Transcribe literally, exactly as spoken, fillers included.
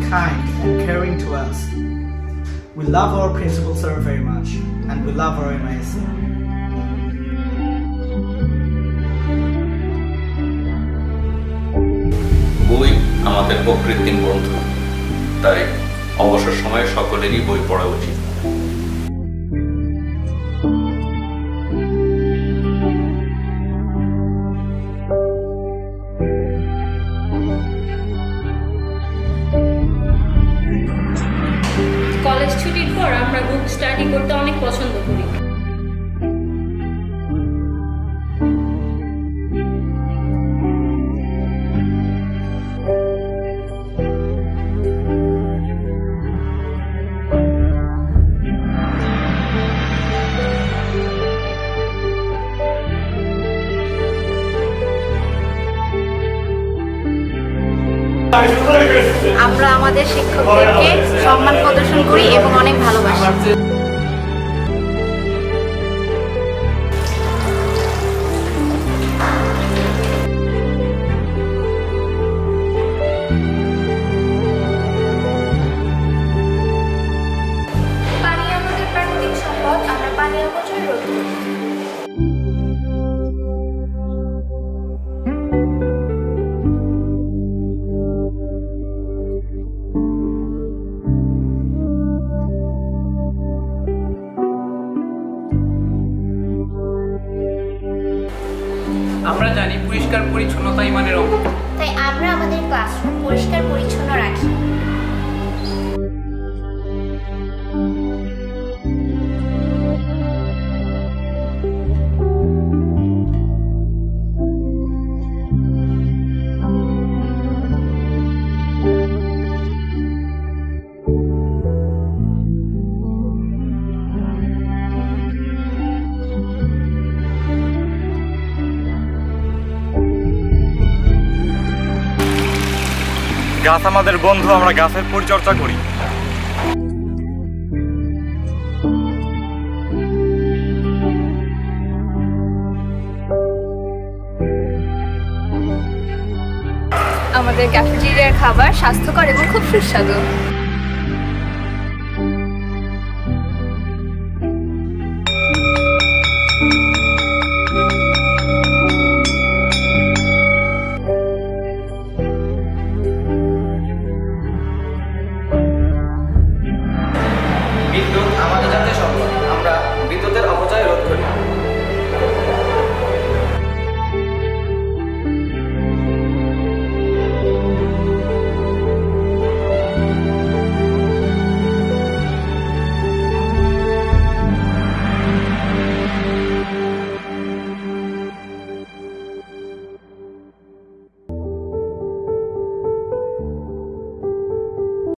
kind and caring to us. We love our principal sir very much, and we love our M I S C. বই আমাদের প্রকৃতির বন্ধু, তাই অবসর সময়ে সকলেরই বই পড়া উচিত। কলেজ ছুটির পর আমরা বুক স্টাডি করতে অনেক পছন্দ করি। আমরা আমাদের শিক্ষকদেরকে সম্মান প্রদর্শন করি এবং অনেক ভালোবাসি। পানি আমাদের প্রাকৃতিক সম্পদ, আমরা পানি অপচয় রোধ করি। আমরা জানি পরিষ্কার পরিচ্ছন্নতাই মানের অঙ্গ, তাই আমরা আমাদের ক্লাসরুম পরিষ্কার পরিচ্ছন্ন রাখি। গাছ আমাদের বন্ধু, আমরা গাছের পরিচর্যা করি। আমাদের ক্যাফেটেরিয়ার খাবার স্বাস্থ্যকর এবং খুব সুস্বাদু।